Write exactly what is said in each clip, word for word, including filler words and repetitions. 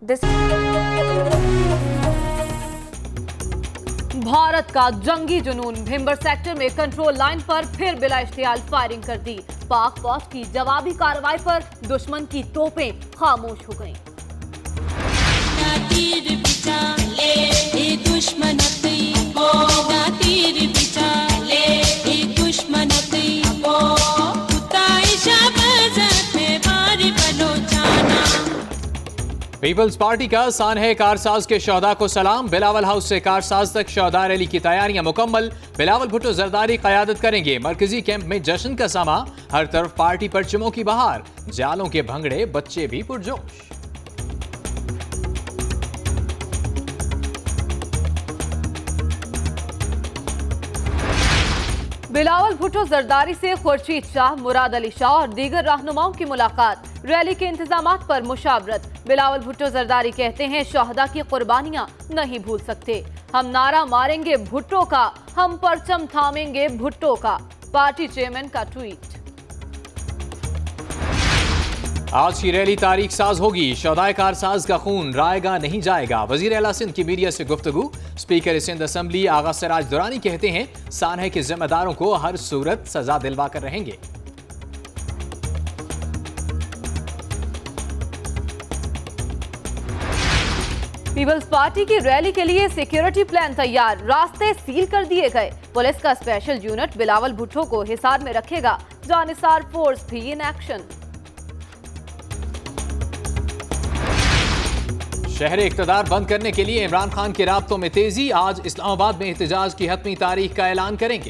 This Bharat का जंगी जुनून, भिंबर सेक्टर में कंट्रोल लाइन पर फिर बिला इश्तियाल फायरिंग कर दी। पाक फौज की जवाबी कार्रवाई पर दुश्मन की तोपें खामोश हो गईं। पीपल्स पार्टी का सानहे कारसाज के शोहदा को सलाम। बिलावल हाउस से कारसाज तक शोहदा रैली की तैयारियां मुकम्मल। बिलावल भुट्टो जरदारी क़यादत करेंगे। मरकजी कैंप में जश्न का समा, हर तरफ पार्टी परचमों की बहार। जालों के भंगड़े, बच्चे भी पुरजोश। बिलावल भुट्टो जरदारी से खुर्शीद शाह, मुराद अली शाह और दीगर रहनुमाओं की मुलाकात। रैली के इंतजामात पर मुशावरत। बिलावल भुट्टो जरदारी कहते हैं शोहदा की कुर्बानियां नहीं भूल सकते। हम नारा मारेंगे भुट्टो का, हम परचम थामेंगे भुट्टो का। पार्टी चेयरमैन का ट्वीट। आज की रैली तारीख साज होगी। शोहदाए कारसाज का खून रायगा नहीं जाएगा। वजीर आला सिंध की मीडिया से गुफ्तगू। स्पीकर सिंध असम्बली आगा सिराज दुरानी कहते हैं सानहे के जिम्मेदारों को हर सूरत सजा दिलवा कर रहेंगे। पीपल्स पार्टी की रैली के लिए सिक्योरिटी प्लान तैयार, रास्ते सील कर दिए गए। पुलिस का स्पेशल यूनिट बिलावल भुट्टो को हिसार में रखेगा। जानिसार फोर्स भी इन एक्शन। शहर इक़्तिदार बंद करने के लिए इमरान खान के राब्तों में तेजी। आज इस्लामाबाद में एहतजाज की हतमी तारीख का ऐलान करेंगे।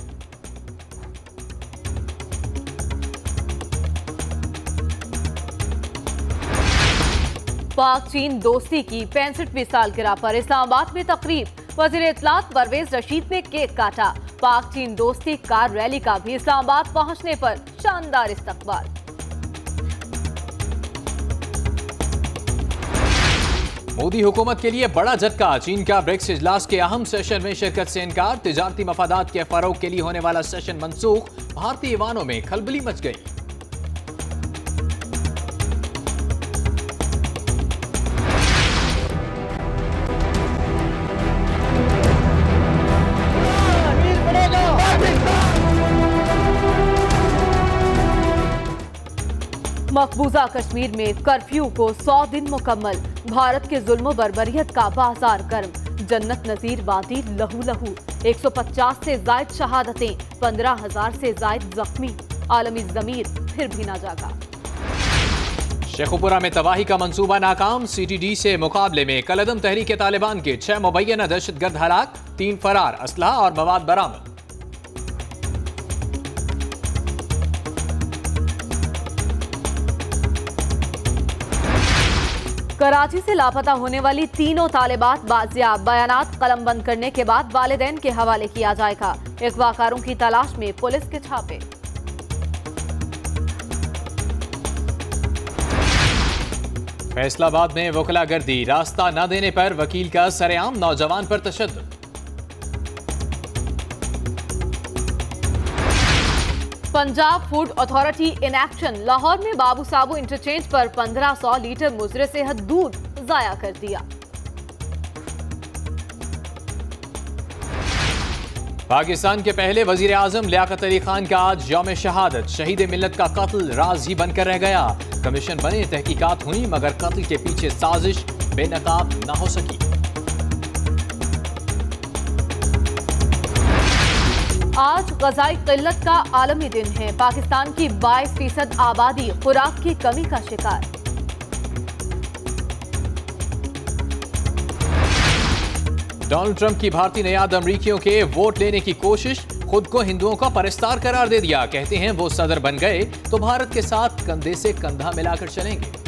पाक चीन दोस्ती की पैंसठवीं सालगिरह पर इस्लामाबाद में तकरीब। वजीर इत्तलात परवेज रशीद ने केक काटा। पाक चीन दोस्ती कार रैली का भी इस्लामाबाद पहुंचने पर शानदार इस्तकबाल। मोदी हुकूमत के लिए बड़ा झटका। चीन का ब्रिक्स इजलास के अहम सेशन में शिरकत से इनकार। तिजारती मफादात के फरोग के लिए होने वाला सेशन मनसूख। भारतीय ईवानों में खलबली मच गई। मकबूजा कश्मीर में कर्फ्यू को सौ दिन मुकम्मल। भारत के जुल्म बर्बरियत का बाजार गर्म। जन्नत नजीर वादी लहू लहू। एक सौ पचास से जायद शहादतें, पंद्रह हजार से जायद जख्मी। आलमी जमीर फिर भी ना जागा। शेखुपुरा में तबाही का मंसूबा नाकाम। सीटीडी से मुकाबले में कलदम तहरीक तालिबान के छह मुबैना दहशतगर्द हलाक, तीन फरार, असलहा और मवाद बरामद। कराची से लापता होने वाली तीनों तालिबात बाजियाब। बयानात कलमबंद करने के बाद वालिदैन के हवाले किया जाएगा। अगवाकारों की तलाश में पुलिस के छापे। फैसलाबाद में वकलागर्दी, रास्ता न देने पर वकील का सरेआम, नौजवान पर तशद्दुद। Punjab food authority in action. Lahore में बाबू साबू इंटरचेंज पर पंद्रह सौ लीटर मुजरे सेहत दूध जाया कर दिया। पाकिस्तान के पहले वजीर आजम लियाकत अली खान का आज यौम शहादत। शहीद मिल्लत का कत्ल राज ही बनकर रह गया। कमीशन बने, तहकीकात हुई, मगर कत्ल के पीछे साजिश बेनकाब न हो सकी। आज ग़ज़ाई क़िल्लत का आलमी दिन है। पाकिस्तान की बाईस फीसद आबादी खुराक की कमी का शिकार। डोनाल्ड ट्रंप की भारतीय नयाद अमरीकियों के वोट लेने की कोशिश। खुद को हिंदुओं का परस्तार करार दे दिया। कहते हैं वो सदर बन गए तो भारत के साथ कंधे से कंधा मिलाकर चलेंगे।